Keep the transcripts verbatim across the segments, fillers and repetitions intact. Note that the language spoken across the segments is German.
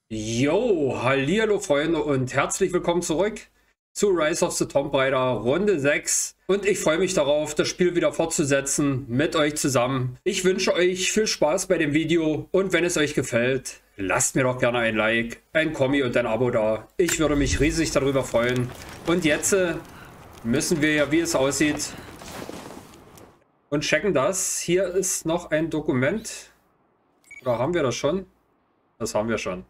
Yo, hallihallo Freunde und herzlich willkommen zurück zu Rise of the Tomb Raider Runde sechs. Und ich freue mich darauf, das Spiel wieder fortzusetzen mit euch zusammen. Ich wünsche euch viel Spaß bei dem Video und wenn es euch gefällt, lasst mir doch gerne ein Like, ein Kommi und ein Abo da. Ich würde mich riesig darüber freuen. Und jetzt äh, müssen wir ja, wie es aussieht, und checken das. Hier ist noch ein Dokument. Oder haben wir das schon? Das haben wir schon.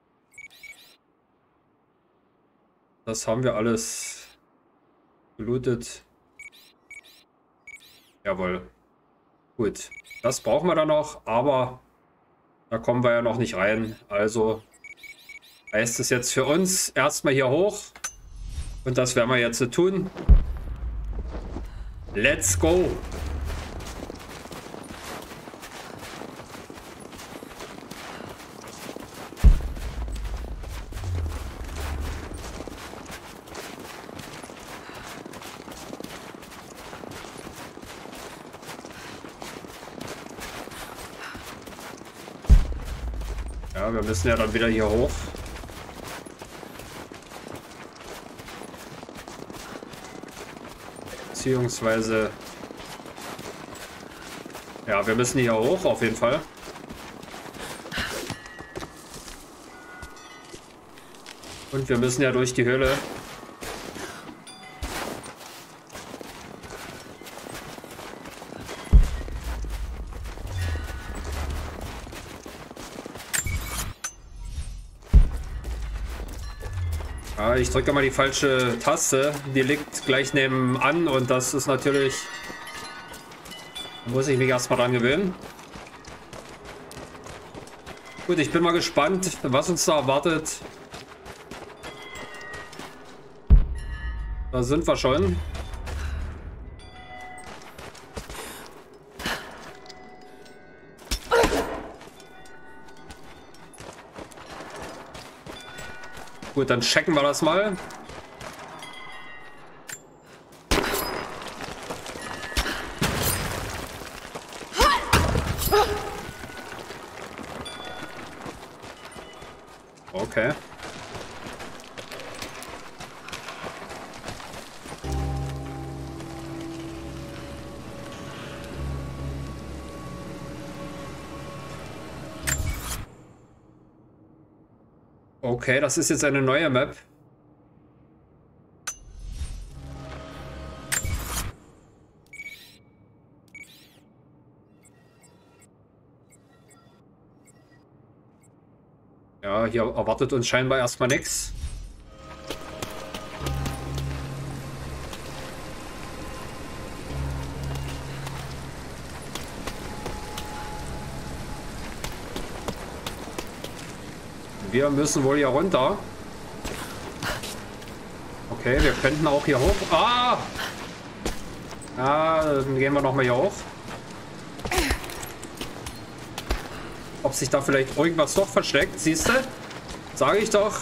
Das haben wir alles gelootet. Jawohl. Gut. Das brauchen wir dann noch, aber da kommen wir ja noch nicht rein. Also heißt es jetzt für uns erstmal hier hoch. Und das werden wir jetzt tun. Let's go! Ja, wir müssen ja dann wieder hier hoch. Beziehungsweise... Ja, wir müssen hier hoch, auf jeden Fall. Und wir müssen ja durch die Höhle. Ja, ich drücke mal die falsche Taste. Die liegt gleich nebenan und das ist natürlich... Da muss ich mich erstmal dran gewöhnen. Gut, ich bin mal gespannt, was uns da erwartet. Da sind wir schon. Gut, dann checken wir das mal. Okay. Okay, das ist jetzt eine neue Map. Ja, hier erwartet uns scheinbar erstmal nichts. Wir müssen wohl hier runter. Okay, wir könnten auch hier hoch. Ah! Ja, dann gehen wir noch mal hier hoch. Ob sich da vielleicht irgendwas doch versteckt, siehst du? Sage ich doch.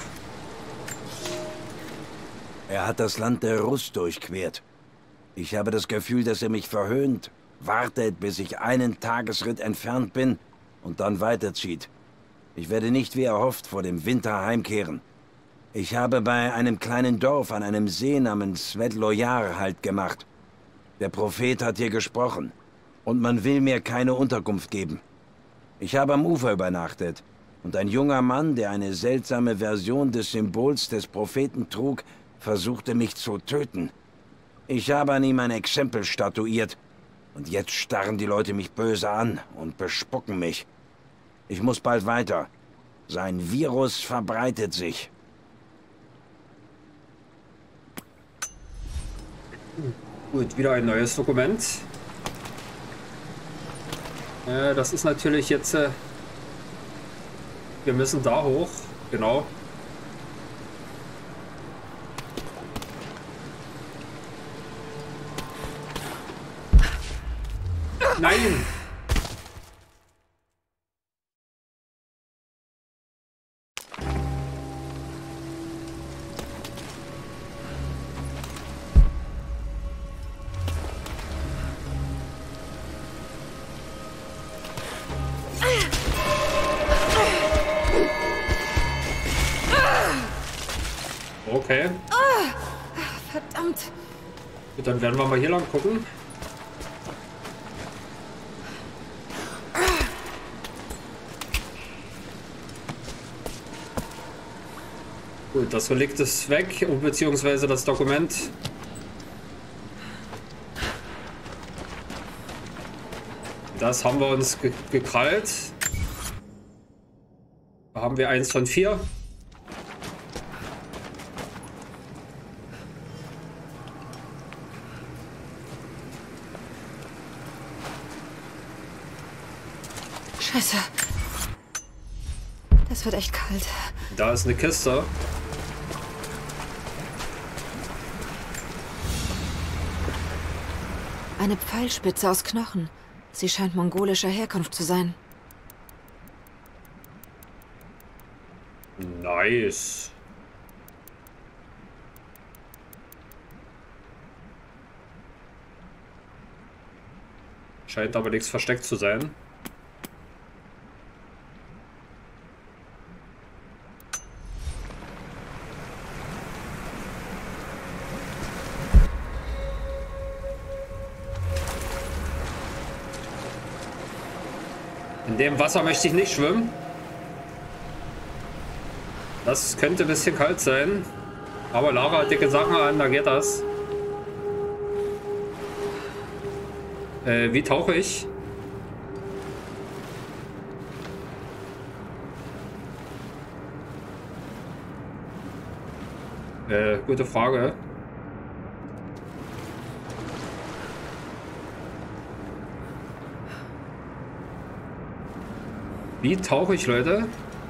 Er hat das Land der Russ durchquert. Ich habe das Gefühl, dass er mich verhöhnt, wartet, bis ich einen Tagesritt entfernt bin und dann weiterzieht. Ich werde nicht wie erhofft vor dem Winter heimkehren. Ich habe bei einem kleinen Dorf an einem See namens Svetlojar Halt gemacht. Der Prophet hat hier gesprochen und man will mir keine Unterkunft geben. Ich habe am Ufer übernachtet und ein junger Mann, der eine seltsame Version des Symbols des Propheten trug, versuchte mich zu töten. Ich habe an ihm ein Exempel statuiert und jetzt starren die Leute mich böse an und bespucken mich. Ich muss bald weiter. Sein Virus verbreitet sich. Gut, wieder ein neues Dokument. Äh, das ist natürlich jetzt... Äh, wir müssen da hoch. Genau. Nein! Okay. Ah, verdammt. Gut, dann werden wir mal hier lang gucken. Gut, das Relikt ist weg, beziehungsweise das Dokument. Das haben wir uns ge gekrallt. Da haben wir eins von vier. Scheiße. Das wird echt kalt. Da ist eine Kiste. Eine Pfeilspitze aus Knochen. Sie scheint mongolischer Herkunft zu sein. Nice. Scheint aber nichts versteckt zu sein. In dem Wasser möchte ich nicht schwimmen. Das könnte ein bisschen kalt sein. Aber Lara hat dicke Sachen an, da geht das. Äh, wie tauche ich? Äh, gute Frage. Wie tauche ich, Leute?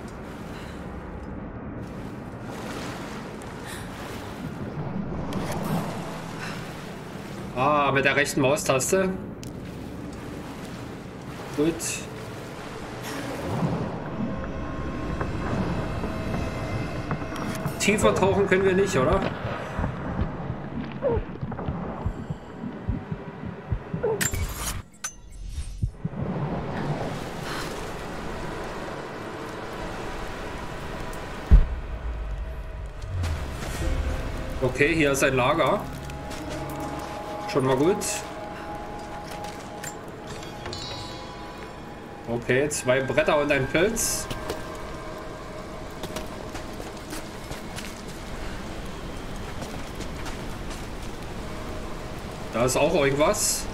Ah, mit der rechten Maustaste. Gut. Tiefer tauchen können wir nicht, oder? Okay, hier ist ein Lager. Schon mal gut. Okay, zwei Bretter und ein Pilz. Da ist auch irgendwas.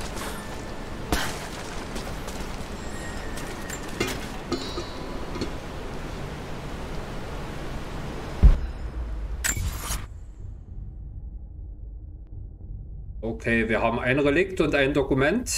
Okay, wir haben ein Relikt und ein Dokument.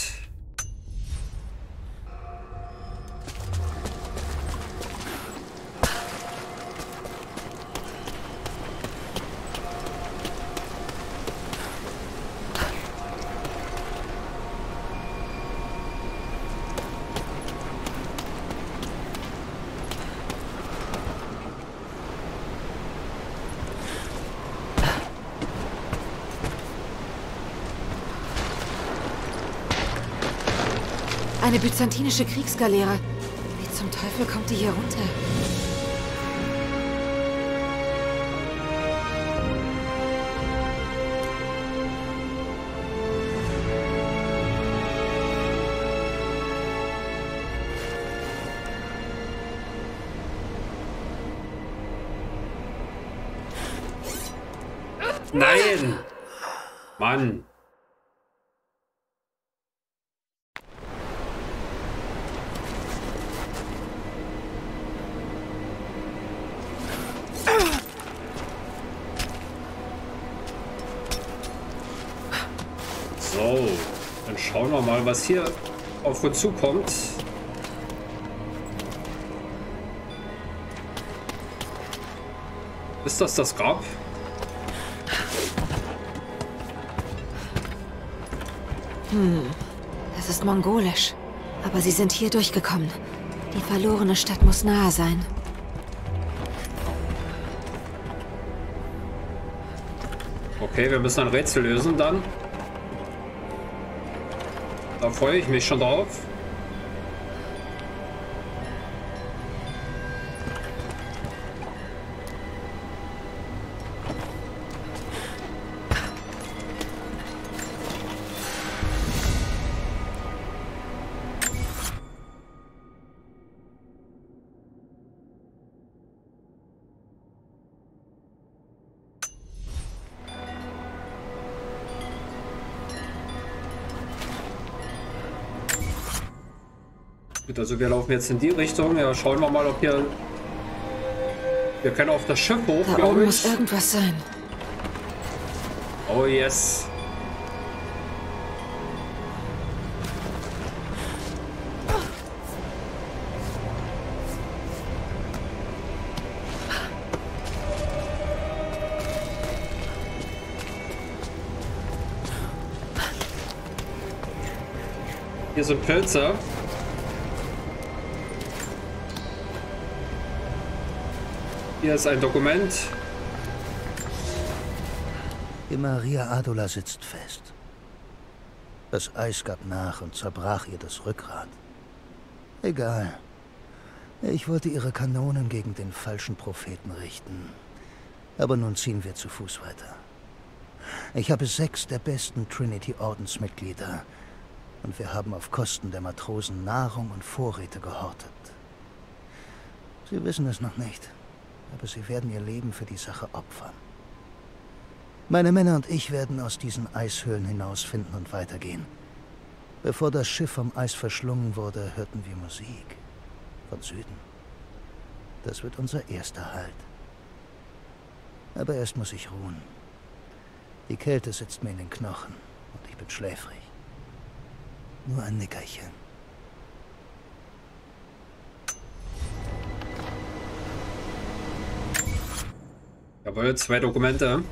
Eine byzantinische Kriegsgaleere. Wie zum Teufel kommt die hier runter? Nein! Mann! So, dann schauen wir mal, was hier auf uns zukommt. Ist das das Grab? Hm, das ist mongolisch. Aber sie sind hier durchgekommen. Die verlorene Stadt muss nahe sein. Okay, wir müssen ein Rätsel lösen dann. Da freue ich mich schon drauf. Gut, also wir laufen jetzt in die Richtung. Ja, schauen wir mal, ob hier... Wir können auf das Schiff hoch, Da glaube oben ich. muss irgendwas sein. Oh yes. Hier sind Pilze. Hier ist ein Dokument. Die Maria Adula sitzt fest. Das Eis gab nach und zerbrach ihr das Rückgrat. Egal. Ich wollte ihre Kanonen gegen den falschen Propheten richten. Aber nun ziehen wir zu Fuß weiter. Ich habe sechs der besten Trinity-Ordensmitglieder. Und wir haben auf Kosten der Matrosen Nahrung und Vorräte gehortet. Sie wissen es noch nicht, aber sie werden ihr Leben für die Sache opfern. Meine Männer und ich werden aus diesen Eishöhlen hinausfinden und weitergehen. Bevor das Schiff vom Eis verschlungen wurde, hörten wir Musik. Von Süden. Das wird unser erster Halt. Aber erst muss ich ruhen. Die Kälte sitzt mir in den Knochen und ich bin schläfrig. Nur ein Nickerchen. Jawohl, zwei Dokumente.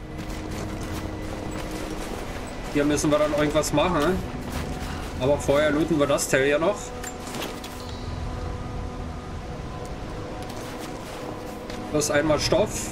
Hier müssen wir dann irgendwas machen. Aber vorher looten wir das Teil hier noch. Plus einmal Stoff.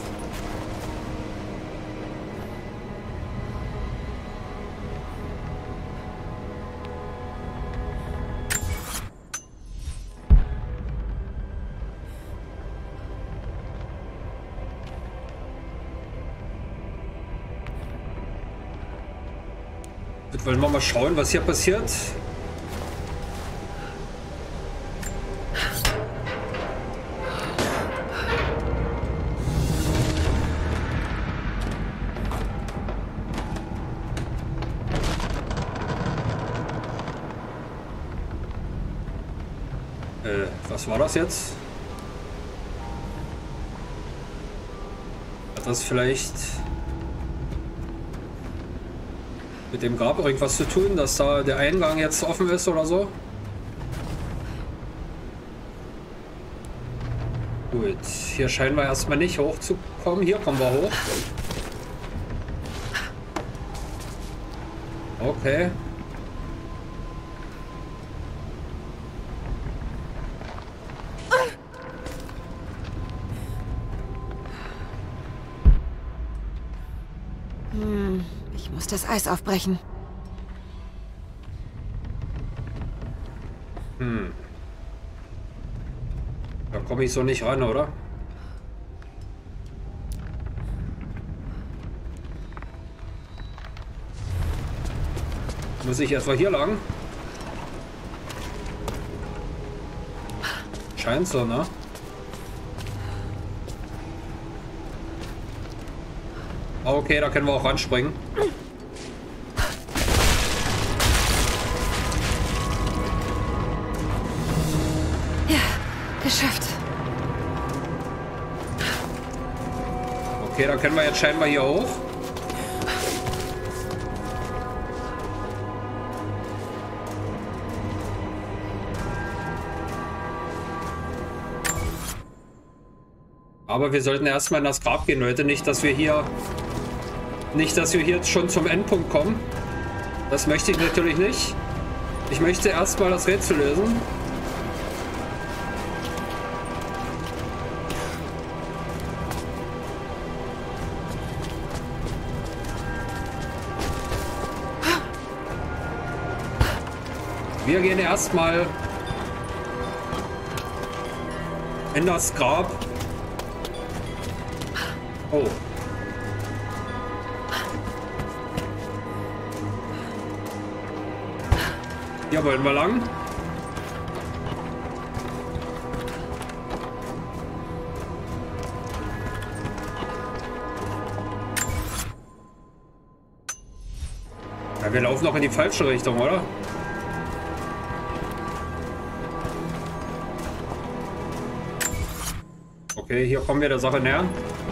Wollen wir mal schauen, was hier passiert. Äh, was war das jetzt? Hat das vielleicht mit dem Grab irgendwas zu tun, dass da der Eingang jetzt offen ist oder so? Gut, hier scheinen wir erstmal nicht hochzukommen. Hier kommen wir hoch. Okay. Hm, ich muss das Eis aufbrechen. Hm. Da komme ich so nicht ran, oder? Muss ich etwa hier lang? Scheint so, ne? Okay, da können wir auch ranspringen. Ja, geschafft. Okay, da können wir jetzt scheinbar hier hoch. Aber wir sollten erstmal in das Grab gehen, Leute. Nicht, dass wir hier... Nicht, dass wir hier schon zum Endpunkt kommen. Das möchte ich natürlich nicht. Ich möchte erstmal das Rätsel lösen. Wir gehen erstmal in das Grab. Oh. Hier wollen wir lang. Ja, wir laufen noch in die falsche Richtung, oder? Okay, hier kommen wir der Sache näher.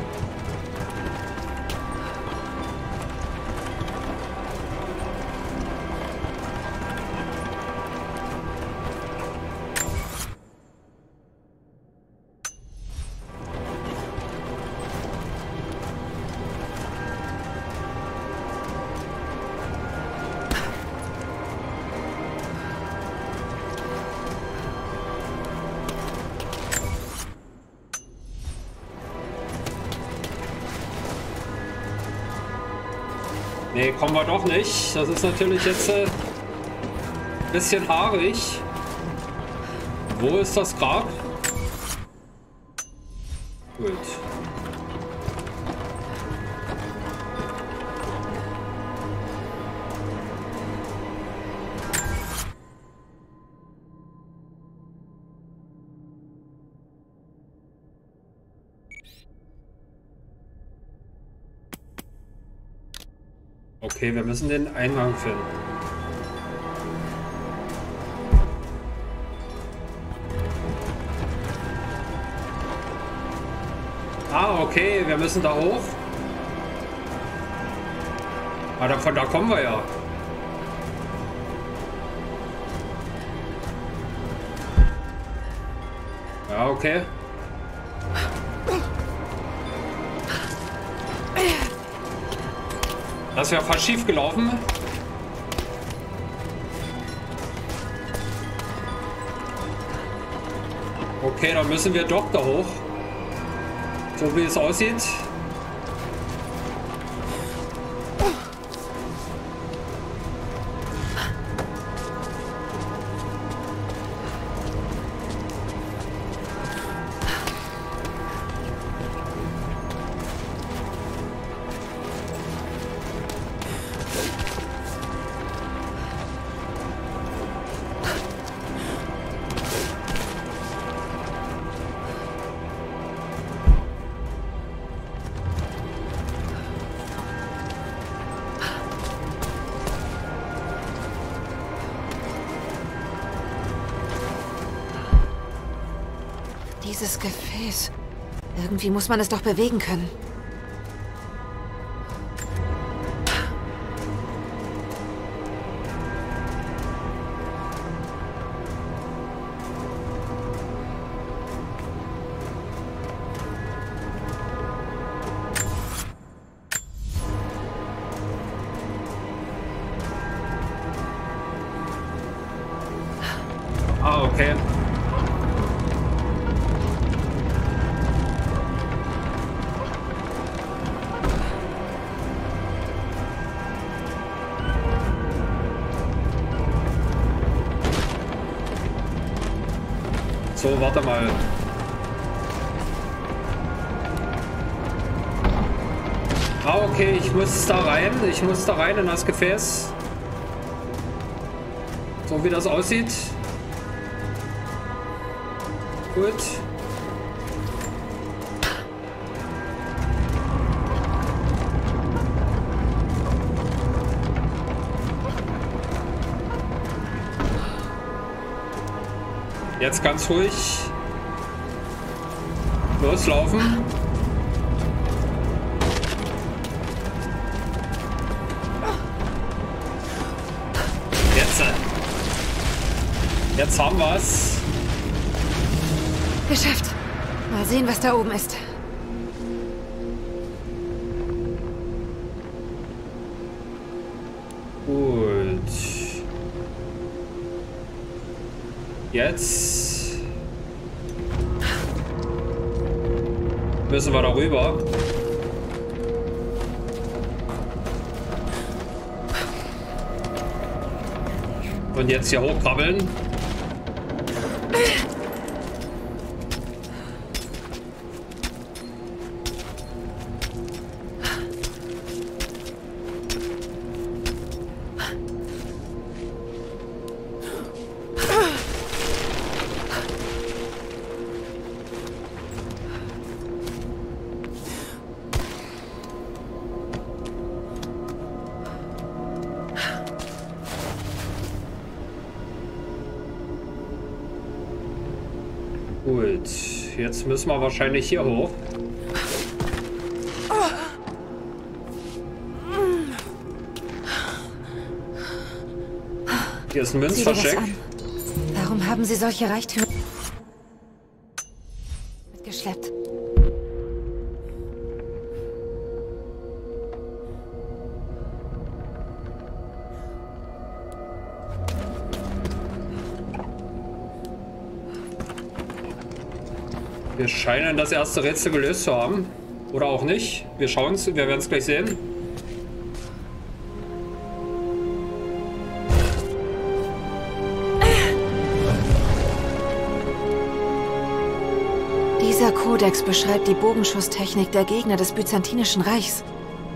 Nee, kommen wir doch nicht. Das ist natürlich jetzt ein äh, bisschen haarig. Wo ist das Grab? Gut. Okay, wir müssen den Eingang finden. Ah, okay, wir müssen da hoch. Ah, da, von da kommen wir ja. Ja, okay. Das wäre fast schief gelaufen. Okay, dann müssen wir doch da hoch. So wie es aussieht. Dieses Gefäß. Irgendwie muss man es doch bewegen können. Ah, okay. So, warte mal. Ah, okay, ich muss da rein. Ich muss da rein in das Gefäß. So wie das aussieht. Gut. Jetzt ganz ruhig. Loslaufen. Jetzt. Jetzt haben wir es. Geschafft. Mal sehen, was da oben ist. Gut. Jetzt müssen wir darüber. Und jetzt hier hochkrabbeln. jetzt müssen wir wahrscheinlich hier hoch. Hier ist ein Münzversteck. Warum haben Sie solche Reichtümer mitgeschleppt? Wir scheinen das erste Rätsel gelöst zu haben. Oder auch nicht. Wir schauen es, wir werden es gleich sehen. Dieser Kodex beschreibt die Bogenschusstechnik der Gegner des Byzantinischen Reichs.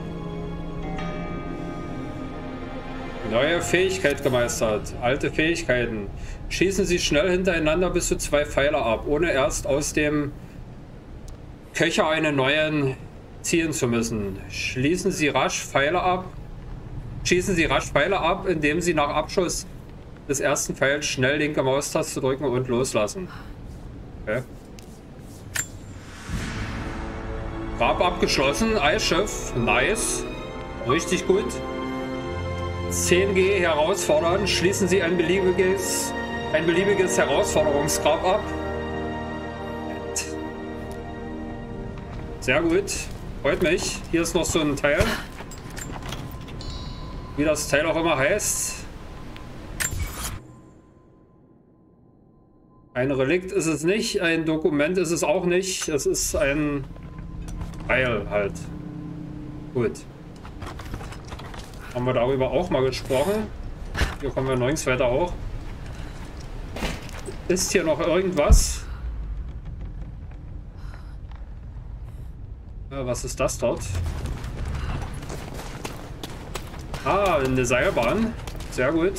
Neue Fähigkeit gemeistert. Alte Fähigkeiten. Schießen Sie schnell hintereinander bis zu zwei Pfeile ab, ohne erst aus dem Köcher einen neuen ziehen zu müssen. Schließen Sie rasch Pfeile ab. Schießen Sie rasch Pfeile ab, indem Sie nach Abschuss des ersten Pfeils schnell linke Maustaste drücken und loslassen. Okay. Grab abgeschlossen. Eisschiff. Nice. Richtig gut. zehn G herausfordern. Schließen Sie ein beliebiges, ein beliebiges Herausforderungsgrab ab. Sehr gut. Freut mich. Hier ist noch so ein Teil. Wie das Teil auch immer heißt. Ein Relikt ist es nicht. Ein Dokument ist es auch nicht. Es ist ein Teil halt. Gut. Haben wir darüber auch mal gesprochen. Hier kommen wir nirgends weiter hoch. Ist hier noch irgendwas? Ja, was ist das dort? Ah, eine Seilbahn. Sehr gut.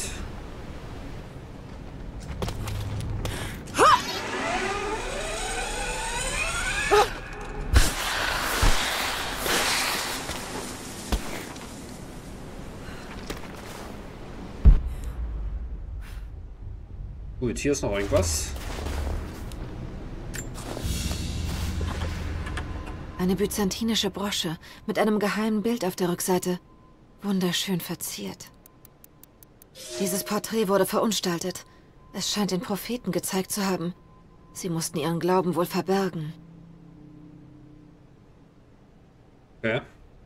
Gut, hier ist noch irgendwas. Eine byzantinische Brosche mit einem geheimen Bild auf der Rückseite. Wunderschön verziert. Dieses Porträt wurde verunstaltet. Es scheint den Propheten gezeigt zu haben. Sie mussten ihren Glauben wohl verbergen. Okay.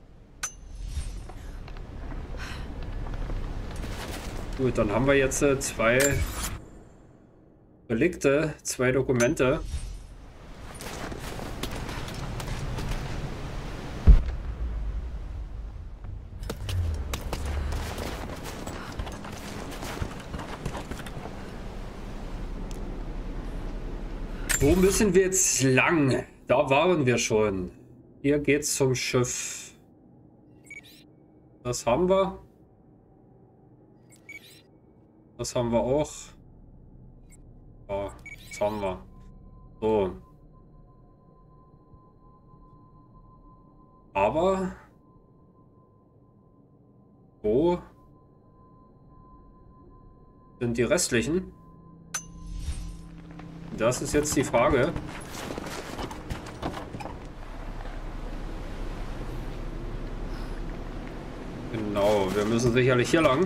Gut, dann haben wir jetzt äh, zwei Relikte, zwei Dokumente. Wo müssen wir jetzt lang? Da waren wir schon. Hier geht's zum Schiff. Das haben wir. Das haben wir auch. Ja, das haben wir. So. Aber wo sind die restlichen? Das ist jetzt die Frage. Genau, wir müssen sicherlich hier lang.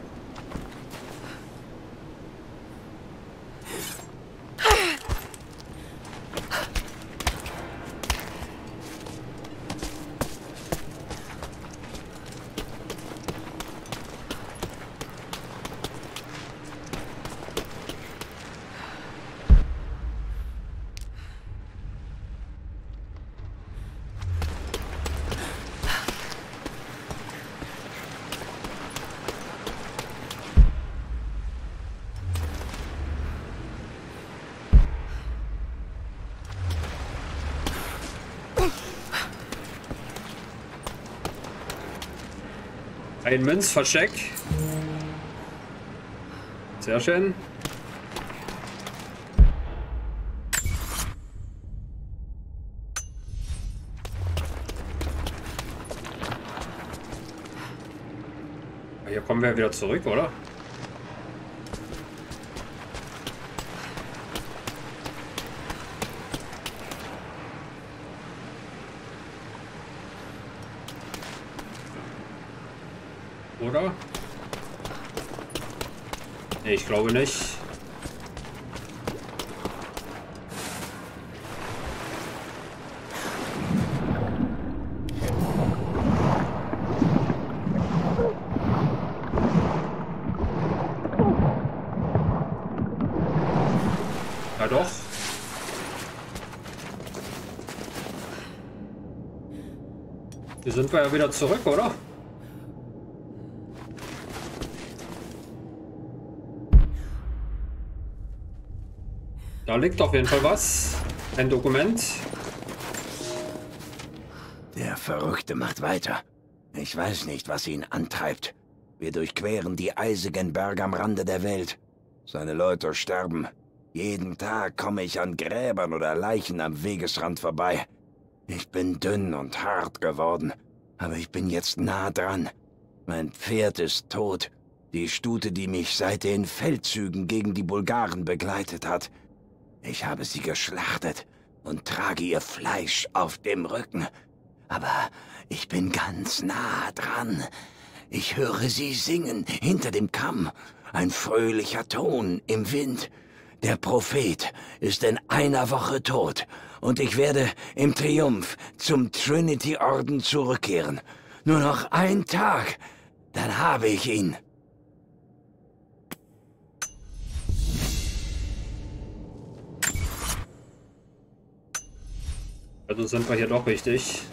Ein Münzversteck. Sehr schön. Hier kommen wir wieder zurück, oder? Oder? Nee, ich glaube nicht. Ja doch. Hier sind wir ja wieder zurück, oder? Da liegt auf jeden Fall was. Ein Dokument. Der Verrückte macht weiter. Ich weiß nicht, was ihn antreibt. Wir durchqueren die eisigen Berge am Rande der Welt. Seine Leute sterben. Jeden Tag komme ich an Gräbern oder Leichen am Wegesrand vorbei. Ich bin dünn und hart geworden, aber ich bin jetzt nah dran. Mein Pferd ist tot. Die Stute, die mich seit den Feldzügen gegen die Bulgaren begleitet hat. Ich habe sie geschlachtet und trage ihr Fleisch auf dem Rücken. Aber ich bin ganz nah dran. Ich höre sie singen hinter dem Kamm. Ein fröhlicher Ton im Wind. Der Prophet ist in einer Woche tot und ich werde im Triumph zum Trinity-Orden zurückkehren. Nur noch ein Tag, dann habe ich ihn. Also sind wir hier doch richtig.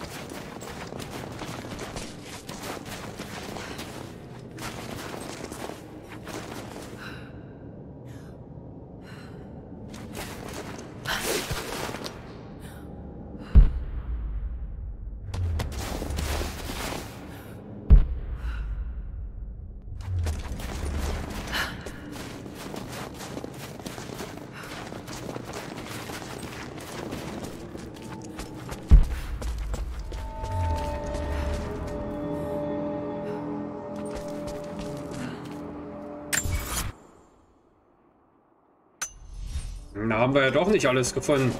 Da haben wir ja doch nicht alles gefunden.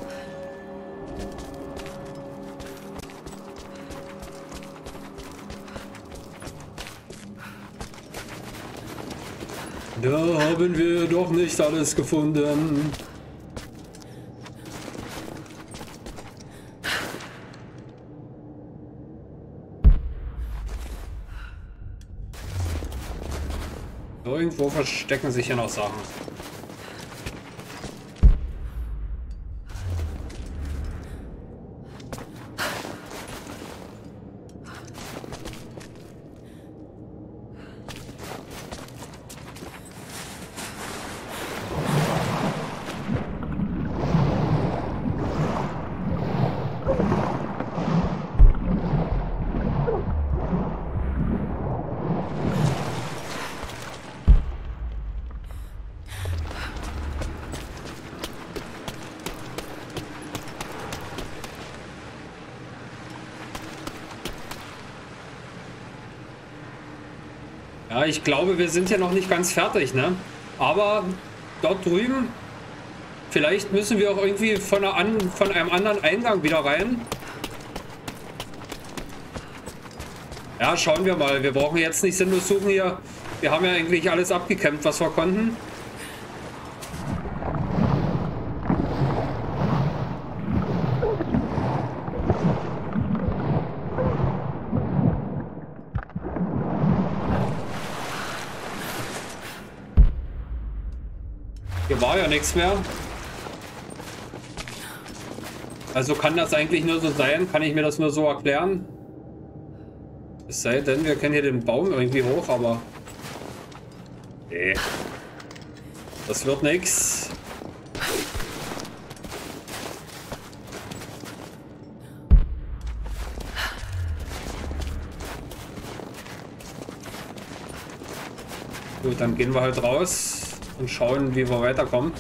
Da haben wir doch nicht alles gefunden. Irgendwo verstecken sich hier noch Sachen. Ja, ich glaube, wir sind ja noch nicht ganz fertig, ne? Aber dort drüben, vielleicht müssen wir auch irgendwie von, einer an, von einem anderen Eingang wieder rein. Ja, schauen wir mal. Wir brauchen jetzt nicht sinnlos suchen hier. Wir haben ja eigentlich alles abgekämpft, was wir konnten. Hier war ja nichts mehr. Also kann das eigentlich nur so sein? Kann ich mir das nur so erklären? Es sei denn, wir können hier den Baum irgendwie hoch, aber... Nee. Das wird nichts. Gut, dann gehen wir halt raus und schauen, wie wir weiterkommen.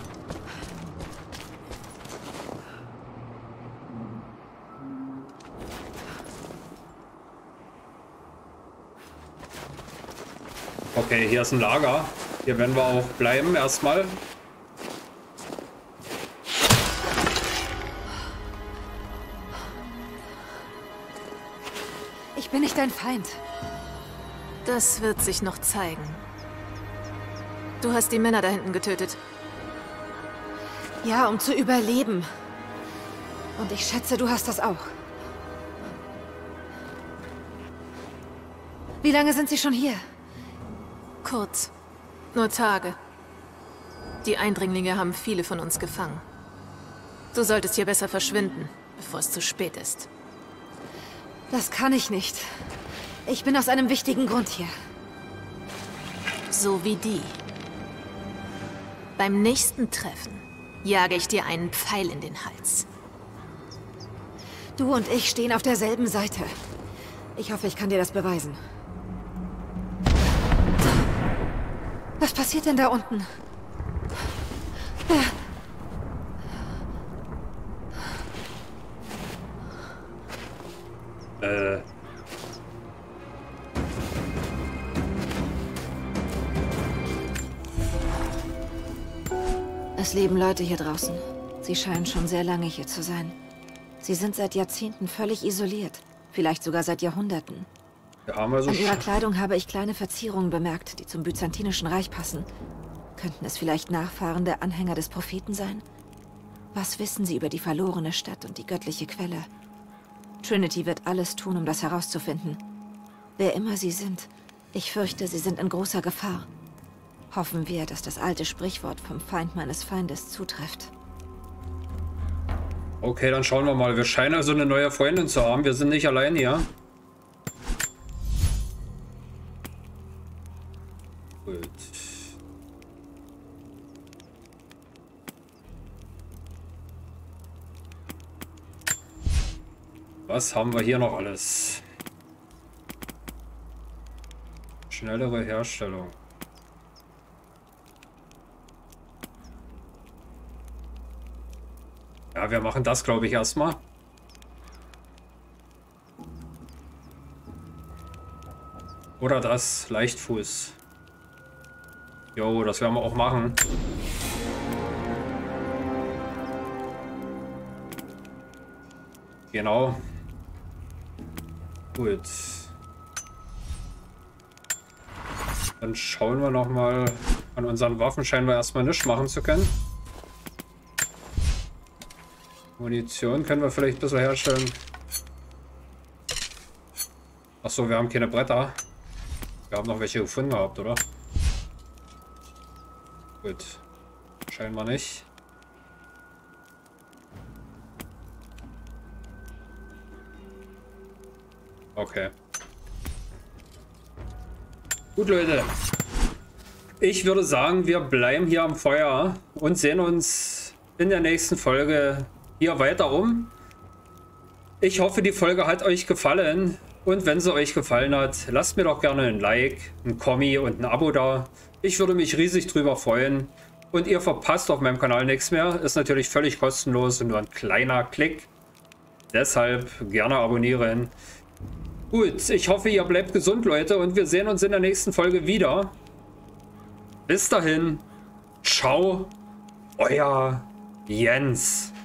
Okay, hier ist ein Lager. Hier werden wir auch bleiben erstmal. Ich bin nicht dein Feind. Das wird sich noch zeigen. Du hast die Männer da hinten getötet. Ja, um zu überleben. Und ich schätze, du hast das auch. Wie lange sind sie schon hier? Kurz. Nur Tage. Die Eindringlinge haben viele von uns gefangen. Du solltest hier besser verschwinden, bevor es zu spät ist. Das kann ich nicht. Ich bin aus einem wichtigen Grund hier. So wie die. Beim nächsten Treffen jage ich dir einen Pfeil in den Hals. Du und ich stehen auf derselben Seite. Ich hoffe, ich kann dir das beweisen. Was passiert denn da unten? Äh. Es leben Leute hier draußen. Sie scheinen schon sehr lange hier zu sein. Sie sind seit Jahrzehnten völlig isoliert. Vielleicht sogar seit Jahrhunderten. Wir haben also An ihrer Kleidung habe ich kleine Verzierungen bemerkt, die zum Byzantinischen Reich passen. Könnten es vielleicht Nachfahren der Anhänger des Propheten sein? Was wissen sie über die verlorene Stadt und die göttliche Quelle? Trinity wird alles tun, um das herauszufinden. Wer immer sie sind, ich fürchte, sie sind in großer Gefahr. Hoffen wir, dass das alte Sprichwort vom Feind meines Feindes zutrifft. Okay, dann schauen wir mal. Wir scheinen also eine neue Freundin zu haben. Wir sind nicht allein hier. Gut. Was haben wir hier noch alles? Schnellere Herstellung. Ja, wir machen das, glaube ich, erstmal. Oder das, Leichtfuß. Jo, das werden wir auch machen. Genau. Gut. Dann schauen wir noch mal. An unseren Waffen scheinen wir erstmal nichts machen zu können. Munition können wir vielleicht ein bisschen herstellen. Achso, wir haben keine Bretter. Wir haben noch welche gefunden gehabt, oder? Gut. Scheinbar nicht. Okay. Gut, Leute. Ich würde sagen, wir bleiben hier am Feuer und sehen uns in der nächsten Folge hier weiter um. Ich hoffe, die Folge hat euch gefallen. Und wenn sie euch gefallen hat, lasst mir doch gerne ein Like, ein Kommi und ein Abo da. Ich würde mich riesig drüber freuen. Und ihr verpasst auf meinem Kanal nichts mehr. Ist natürlich völlig kostenlos und nur ein kleiner Klick. Deshalb gerne abonnieren. Gut, ich hoffe, ihr bleibt gesund, Leute. Und wir sehen uns in der nächsten Folge wieder. Bis dahin. Ciao. Euer Jens.